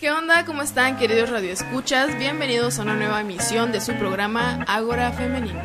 ¿Qué onda? ¿Cómo están, queridos radioescuchas? Bienvenidos a una nueva emisión de su programa Ágora Femenina.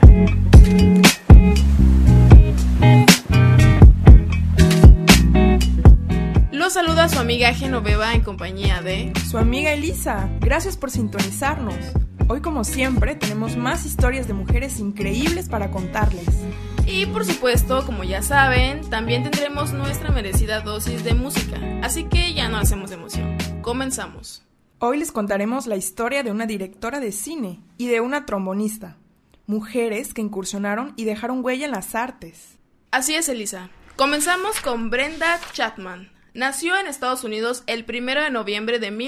Los saluda su amiga Genoveva en compañía de su amiga Elisa. Gracias por sintonizarnos. Hoy, como siempre, tenemos más historias de mujeres increíbles para contarles. Y por supuesto, como ya saben, también tendremos nuestra merecida dosis de música. Así que ya no hacemos de emoción. Comenzamos. Hoy les contaremos la historia de una directora de cine y de una trombonista. Mujeres que incursionaron y dejaron huella en las artes. Así es, Elisa. Comenzamos con Brenda Chapman. Nació en Estados Unidos el 1 de noviembre de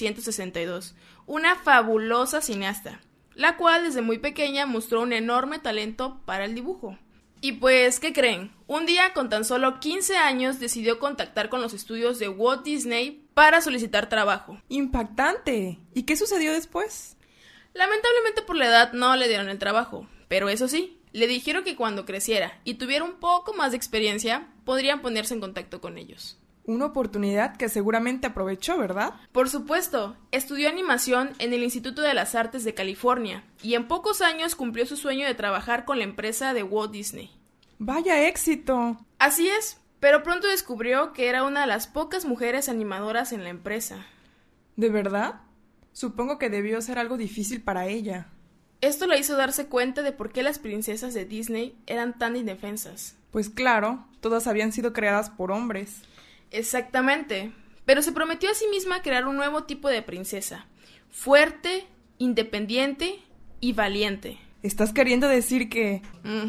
1962, una fabulosa cineasta, la cual desde muy pequeña mostró un enorme talento para el dibujo. Y pues, ¿qué creen? Un día, con tan solo 15 años, decidió contactar con los estudios de Walt Disney para solicitar trabajo. ¡Impactante! ¿Y qué sucedió después? Lamentablemente por la edad no le dieron el trabajo, pero eso sí, le dijeron que cuando creciera y tuviera un poco más de experiencia, podrían ponerse en contacto con ellos. Una oportunidad que seguramente aprovechó, ¿verdad? Por supuesto, estudió animación en el Instituto de las Artes de California y en pocos años cumplió su sueño de trabajar con la empresa de Walt Disney. ¡Vaya éxito! Así es, pero pronto descubrió que era una de las pocas mujeres animadoras en la empresa. ¿De verdad? Supongo que debió ser algo difícil para ella. Esto la hizo darse cuenta de por qué las princesas de Disney eran tan indefensas. Pues claro, todas habían sido creadas por hombres. Exactamente, pero se prometió a sí misma crear un nuevo tipo de princesa, fuerte, independiente y valiente. ¿Estás queriendo decir que...?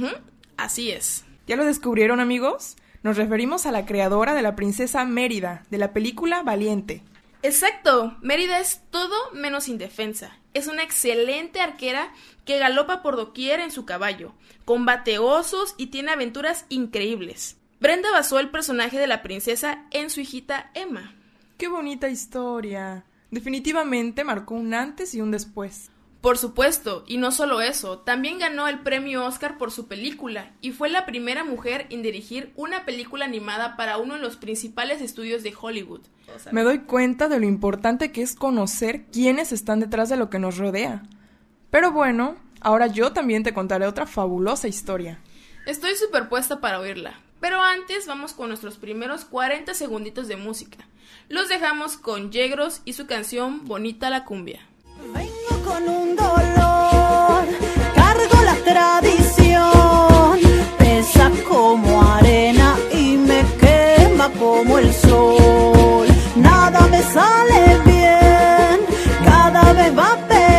Así es. ¿Ya lo descubrieron, amigos? Nos referimos a la creadora de la princesa Mérida, de la película Valiente. Exacto, Mérida es todo menos indefensa. Es una excelente arquera que galopa por doquier en su caballo, combate osos y tiene aventuras increíbles. Brenda basó el personaje de la princesa en su hijita Emma. ¡Qué bonita historia! Definitivamente marcó un antes y un después. Por supuesto, y no solo eso, también ganó el premio Oscar por su película y fue la primera mujer en dirigir una película animada para uno de los principales estudios de Hollywood. Me doy cuenta de lo importante que es conocer quiénes están detrás de lo que nos rodea. Pero bueno, ahora yo también te contaré otra fabulosa historia. Estoy superpuesta para oírla. Pero antes vamos con nuestros primeros 40 segunditos de música. Los dejamos con Yegros y su canción Bonita la Cumbia. Vengo con un dolor, cargo la tradición, pesa como arena y me quema como el sol. Nada me sale bien, cada vez va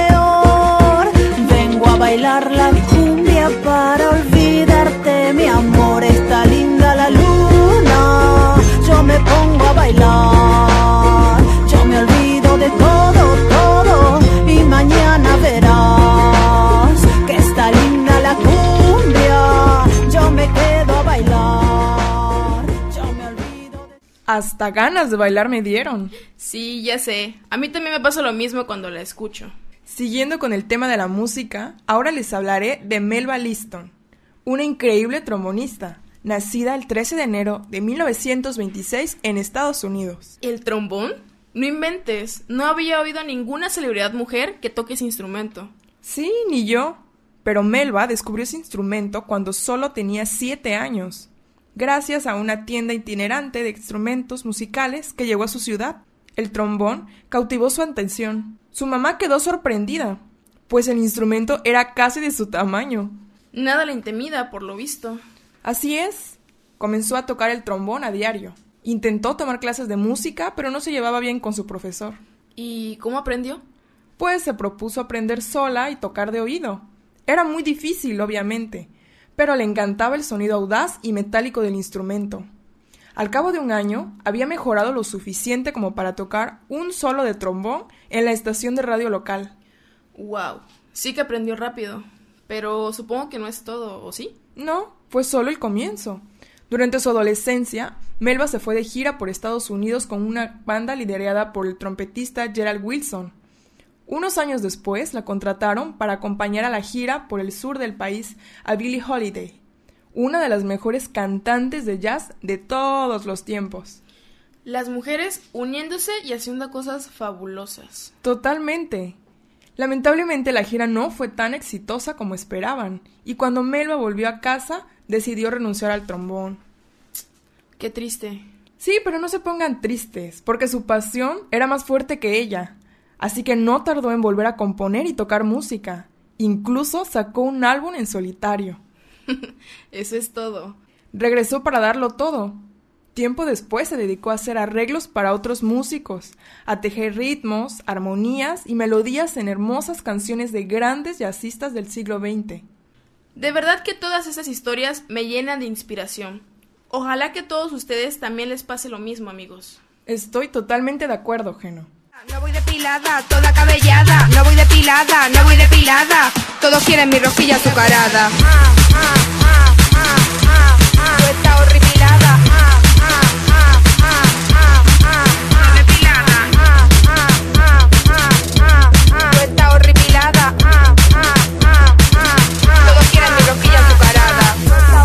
peor. Vengo a bailar la cumbia para olvidarte, mi amor, está linda la luna. Yo me pongo a bailar, yo me olvido de todo, y mañana verás que está linda la cumbia. Yo me quedo a bailar, yo me olvido de... Hasta ganas de bailar me dieron. Sí, ya sé. A mí también me pasa lo mismo cuando la escucho. Siguiendo con el tema de la música, ahora les hablaré de Melba Liston, una increíble trombonista, nacida el 13 de enero de 1926 en Estados Unidos. ¿El trombón? No inventes, no había oído a ninguna celebridad mujer que toque ese instrumento. Sí, ni yo. Pero Melba descubrió ese instrumento cuando solo tenía 7 años, gracias a una tienda itinerante de instrumentos musicales que llegó a su ciudad. El trombón cautivó su atención. Su mamá quedó sorprendida, pues el instrumento era casi de su tamaño. Nada la intimida, por lo visto. Así es. Comenzó a tocar el trombón a diario. Intentó tomar clases de música, pero no se llevaba bien con su profesor. ¿Y cómo aprendió? Pues se propuso aprender sola y tocar de oído. Era muy difícil, obviamente, pero le encantaba el sonido audaz y metálico del instrumento. Al cabo de un año, había mejorado lo suficiente como para tocar un solo de trombón en la estación de radio local. ¡Wow! Sí que aprendió rápido. Pero supongo que no es todo, ¿o sí? No, fue solo el comienzo. Durante su adolescencia, Melba se fue de gira por Estados Unidos con una banda liderada por el trompetista Gerald Wilson. Unos años después la contrataron para acompañar a la gira por el sur del país a Billie Holiday, una de las mejores cantantes de jazz de todos los tiempos. Las mujeres uniéndose y haciendo cosas fabulosas. Totalmente. Lamentablemente la gira no fue tan exitosa como esperaban, y cuando Melba volvió a casa, decidió renunciar al trombón. Qué triste. Sí, pero no se pongan tristes, porque su pasión era más fuerte que ella. Así que no tardó en volver a componer y tocar música. Incluso sacó un álbum en solitario. Eso es todo. Regresó para darlo todo. Tiempo después se dedicó a hacer arreglos para otros músicos, a tejer ritmos, armonías y melodías en hermosas canciones de grandes jazzistas del siglo XX. De verdad que todas esas historias me llenan de inspiración. Ojalá que a todos ustedes también les pase lo mismo, amigos. Estoy totalmente de acuerdo, Geno. No voy depilada, toda cabellada. No voy depilada, no voy depilada. Todos quieren mi rosquilla azucarada. Tú estás horripilada. No depilada. Tú estás horripilada. Todos quieren mi rosquilla azucarada.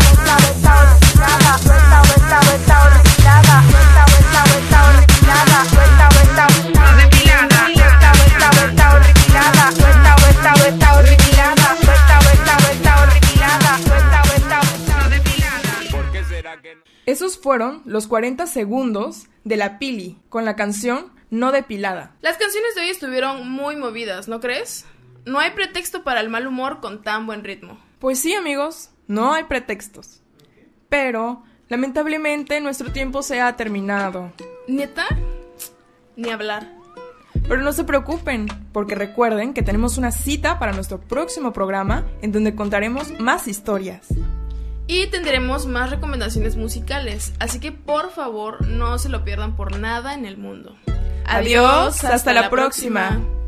Esos fueron los 40 segundos de la Pili con la canción No Depilada. Las canciones de hoy estuvieron muy movidas, ¿no crees? No hay pretexto para el mal humor con tan buen ritmo. Pues sí, amigos, no hay pretextos. Pero, lamentablemente, nuestro tiempo se ha terminado. ¿Neta? Ni hablar. Pero no se preocupen, porque recuerden que tenemos una cita para nuestro próximo programa en donde contaremos más historias. Y tendremos más recomendaciones musicales, así que por favor no se lo pierdan por nada en el mundo. Adiós, hasta la próxima.